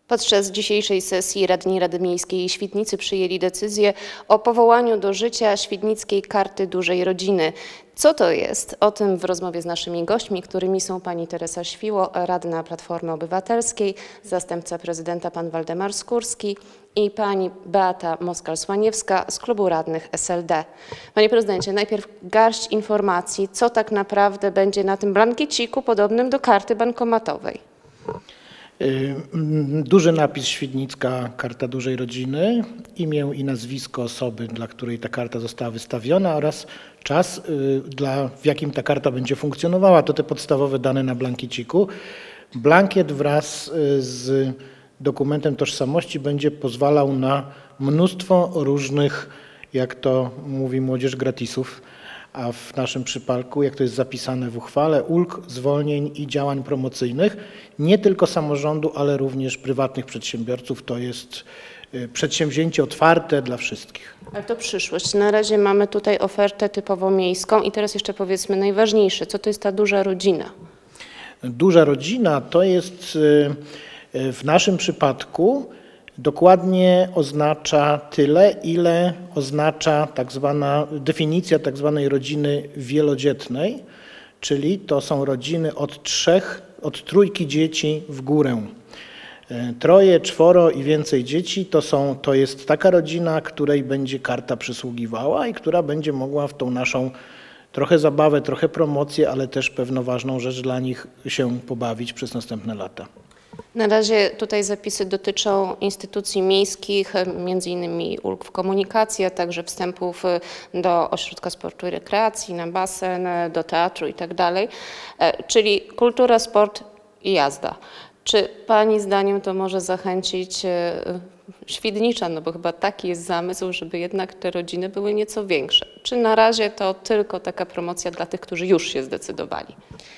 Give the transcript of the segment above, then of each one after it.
Podczas dzisiejszej sesji radni Rady Miejskiej Świdnicy przyjęli decyzję o powołaniu do życia Świdnickiej Karty Dużej Rodziny. Co to jest? O tym w rozmowie z naszymi gośćmi, którymi są pani Teresa Świło, radna Platformy Obywatelskiej, zastępca prezydenta pan Waldemar Skórski i pani Beata Moskal-Słaniewska z klubu radnych SLD. Panie prezydencie, najpierw garść informacji, co tak naprawdę będzie na tym blankieciku podobnym do karty bankomatowej. Duży napis Świdnicka Karta Dużej Rodziny, imię i nazwisko osoby, dla której ta karta została wystawiona oraz czas, w jakim ta karta będzie funkcjonowała. To te podstawowe dane na blankieciku. Blankiet wraz z dokumentem tożsamości będzie pozwalał na mnóstwo różnych, jak to mówi młodzież, gratisów, a w naszym przypadku, jak to jest zapisane w uchwale, ulg, zwolnień i działań promocyjnych, nie tylko samorządu, ale również prywatnych przedsiębiorców. To jest przedsięwzięcie otwarte dla wszystkich. Ale to przyszłość. Na razie mamy tutaj ofertę typowo miejską i teraz jeszcze powiedzmy najważniejsze, co to jest ta duża rodzina? Duża rodzina to jest w naszym przypadku dokładnie oznacza tyle, ile oznacza definicja tak zwanej rodziny wielodzietnej, czyli to są rodziny od trójki dzieci w górę. Troje, czworo i więcej dzieci to jest taka rodzina, której będzie karta przysługiwała i która będzie mogła w tą naszą trochę zabawę, trochę promocję, ale też pewną ważną rzecz dla nich się pobawić przez następne lata. Na razie tutaj zapisy dotyczą instytucji miejskich, między innymi ulg w komunikacji, a także wstępów do ośrodka sportu i rekreacji, na basen, do teatru i tak dalej, czyli kultura, sport i jazda. Czy pani zdaniem to może zachęcić Świdniczan, no bo chyba taki jest zamysł, żeby jednak te rodziny były nieco większe? Czy na razie to tylko taka promocja dla tych, którzy już się zdecydowali?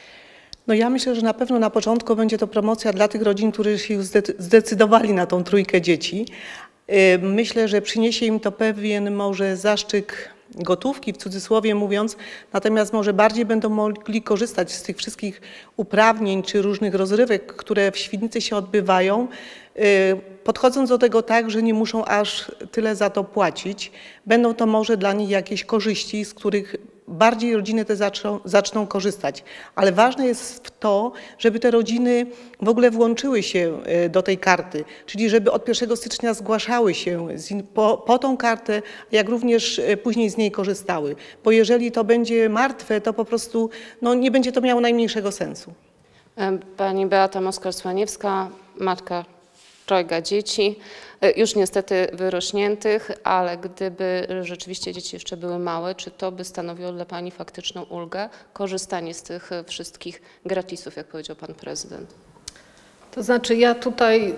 No ja myślę, że na pewno na początku będzie to promocja dla tych rodzin, którzy się już zdecydowali na tą trójkę dzieci. Myślę, że przyniesie im to pewien może zaszczyk gotówki, w cudzysłowie mówiąc, natomiast może bardziej będą mogli korzystać z tych wszystkich uprawnień czy różnych rozrywek, które w Świdnicy się odbywają, podchodząc do tego tak, że nie muszą aż tyle za to płacić. Będą to może dla nich jakieś korzyści, z których bardziej rodziny te zaczną korzystać. Ale ważne jest to, żeby te rodziny w ogóle włączyły się do tej karty, czyli żeby od 1 stycznia zgłaszały się po tą kartę, jak również później z niej korzystały. Bo jeżeli to będzie martwe, to po prostu nie będzie to miało najmniejszego sensu. Pani Beata Moskal-Słaniewska, matka trojga dzieci, już niestety wyrośniętych, ale gdyby rzeczywiście dzieci jeszcze były małe, czy to by stanowiło dla pani faktyczną ulgę, korzystanie z tych wszystkich gratisów, jak powiedział pan prezydent? To znaczy ja tutaj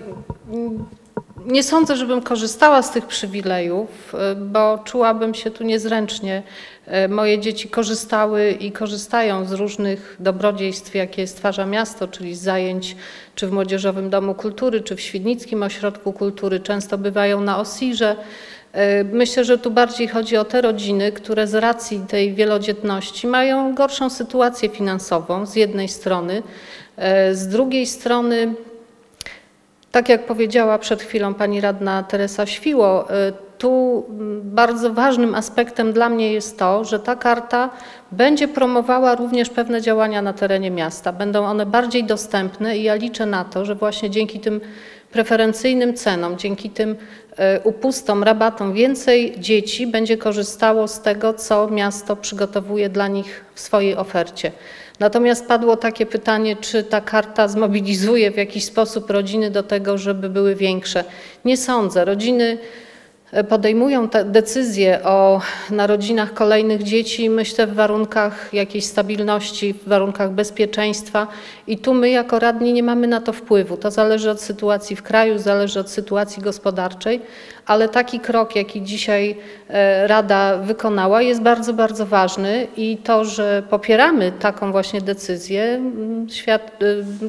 nie sądzę, żebym korzystała z tych przywilejów, bo czułabym się tu niezręcznie. Moje dzieci korzystały i korzystają z różnych dobrodziejstw, jakie stwarza miasto, czyli z zajęć czy w Młodzieżowym Domu Kultury, czy w Świdnickim Ośrodku Kultury. Często bywają na OSIR-ze. Myślę, że tu bardziej chodzi o te rodziny, które z racji tej wielodzietności mają gorszą sytuację finansową z jednej strony. Z drugiej strony, tak jak powiedziała przed chwilą pani radna Teresa Świło, tu bardzo ważnym aspektem dla mnie jest to, że ta karta będzie promowała również pewne działania na terenie miasta. Będą one bardziej dostępne i ja liczę na to, że właśnie dzięki tym preferencyjnym cenom, dzięki tym upustom, rabatom więcej dzieci będzie korzystało z tego, co miasto przygotowuje dla nich w swojej ofercie. Natomiast padło takie pytanie, czy ta karta zmobilizuje w jakiś sposób rodziny do tego, żeby były większe. Nie sądzę. Rodziny podejmują te decyzje o narodzinach kolejnych dzieci, myślę, w warunkach jakiejś stabilności, w warunkach bezpieczeństwa i tu my jako radni nie mamy na to wpływu. To zależy od sytuacji w kraju, zależy od sytuacji gospodarczej, ale taki krok, jaki dzisiaj Rada wykonała, jest bardzo, bardzo ważny i to, że popieramy taką właśnie decyzję,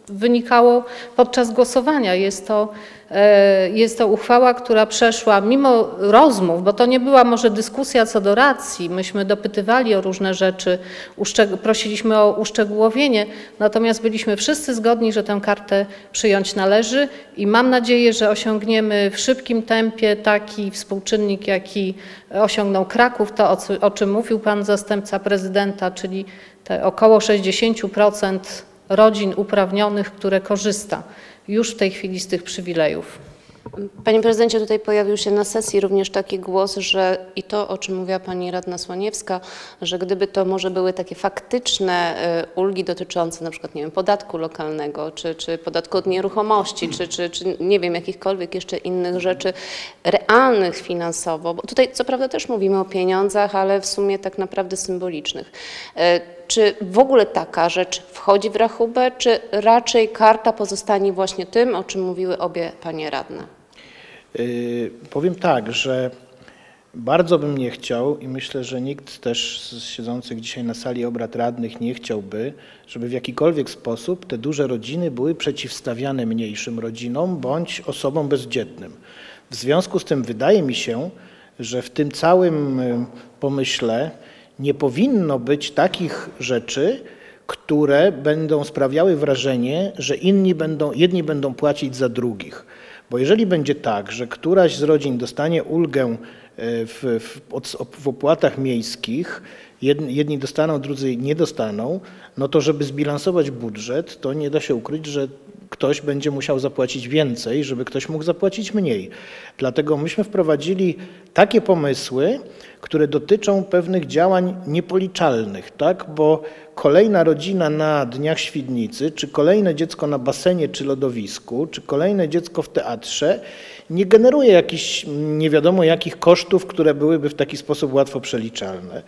wynikało podczas głosowania. Jest to uchwała, która przeszła mimo rozmów, bo to nie była może dyskusja co do racji, myśmy dopytywali o różne rzeczy, prosiliśmy o uszczegółowienie, natomiast byliśmy wszyscy zgodni, że tę kartę przyjąć należy i mam nadzieję, że osiągniemy w szybkim tempie taki współczynnik, jaki osiągnął Kraków, to o czym mówił pan zastępca prezydenta, czyli te około 60% rodzin uprawnionych, które korzysta już w tej chwili z tych przywilejów. Panie prezydencie, tutaj pojawił się na sesji również taki głos, że i to, o czym mówiła pani radna Słoniewska, że gdyby to może były takie faktyczne ulgi dotyczące na przykład, nie wiem, podatku lokalnego, czy podatku od nieruchomości, czy nie wiem, jakichkolwiek jeszcze innych rzeczy realnych finansowo, bo tutaj co prawda też mówimy o pieniądzach, ale w sumie tak naprawdę symbolicznych. Czy w ogóle taka rzecz wchodzi w rachubę, czy raczej karta pozostanie właśnie tym, o czym mówiły obie panie radne? Powiem tak, że bardzo bym nie chciał i myślę, że nikt też z siedzących dzisiaj na sali obrad radnych nie chciałby, żeby w jakikolwiek sposób te duże rodziny były przeciwstawiane mniejszym rodzinom bądź osobom bezdzietnym. W związku z tym wydaje mi się, że w tym całym pomyśle nie powinno być takich rzeczy, które będą sprawiały wrażenie, że jedni będą płacić za drugich. Bo jeżeli będzie tak, że któraś z rodzin dostanie ulgę w opłatach miejskich, jedni dostaną, drudzy nie dostaną, no to żeby zbilansować budżet, to nie da się ukryć, że ktoś będzie musiał zapłacić więcej, żeby ktoś mógł zapłacić mniej. Dlatego myśmy wprowadzili takie pomysły, które dotyczą pewnych działań niepoliczalnych, tak? Bo kolejna rodzina na Dniach Świdnicy, czy kolejne dziecko na basenie czy lodowisku, czy kolejne dziecko w teatrze nie generuje jakichś nie wiadomo jakich kosztów, które byłyby w taki sposób łatwo przeliczalne.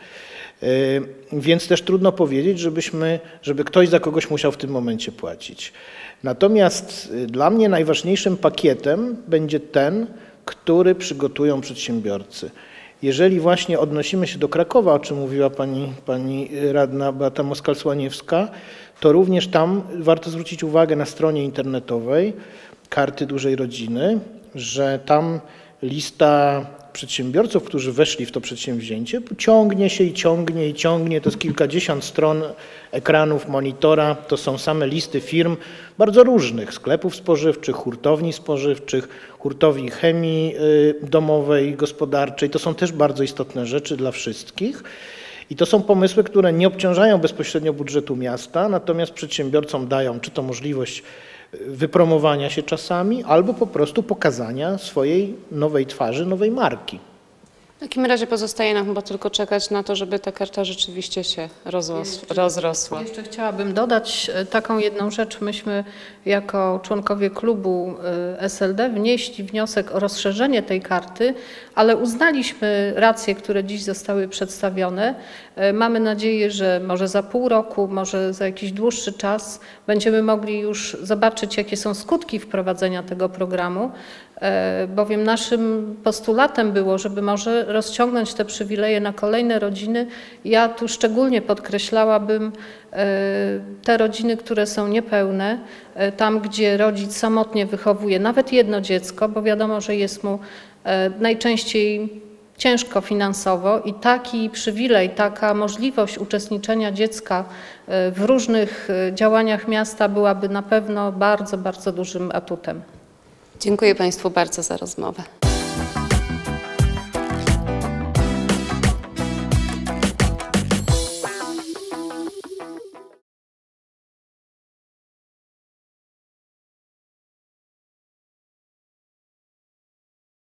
Więc też trudno powiedzieć, żeby ktoś za kogoś musiał w tym momencie płacić. Natomiast dla mnie najważniejszym pakietem będzie ten, który przygotują przedsiębiorcy. Jeżeli właśnie odnosimy się do Krakowa, o czym mówiła pani radna Beata Moskal-Słaniewska, to również tam warto zwrócić uwagę na stronie internetowej Karty Dużej Rodziny, że tam lista przedsiębiorców, którzy weszli w to przedsięwzięcie, ciągnie się i ciągnie i ciągnie. To jest kilkadziesiąt stron ekranów monitora. To są same listy firm bardzo różnych, sklepów spożywczych, hurtowni spożywczych, hurtowni chemii domowej, gospodarczej. To są też bardzo istotne rzeczy dla wszystkich. I to są pomysły, które nie obciążają bezpośrednio budżetu miasta, natomiast przedsiębiorcom dają czy to możliwość wypromowania się czasami, albo po prostu pokazania swojej nowej twarzy, nowej marki. W takim razie pozostaje nam chyba tylko czekać na to, żeby ta karta rzeczywiście się rozrosła. Jeszcze chciałabym dodać taką jedną rzecz. Myśmy jako członkowie klubu SLD wnieśli wniosek o rozszerzenie tej karty, ale uznaliśmy racje, które dziś zostały przedstawione. Mamy nadzieję, że może za pół roku, może za jakiś dłuższy czas będziemy mogli już zobaczyć, jakie są skutki wprowadzenia tego programu, bowiem naszym postulatem było, żeby może rozciągnąć te przywileje na kolejne rodziny. Ja tu szczególnie podkreślałabym te rodziny, które są niepełne, tam gdzie rodzic samotnie wychowuje nawet jedno dziecko, bo wiadomo, że jest mu najczęściej ciężko finansowo i taki przywilej, taka możliwość uczestniczenia dziecka w różnych działaniach miasta byłaby na pewno bardzo, bardzo dużym atutem. Dziękuję Państwu bardzo za rozmowę.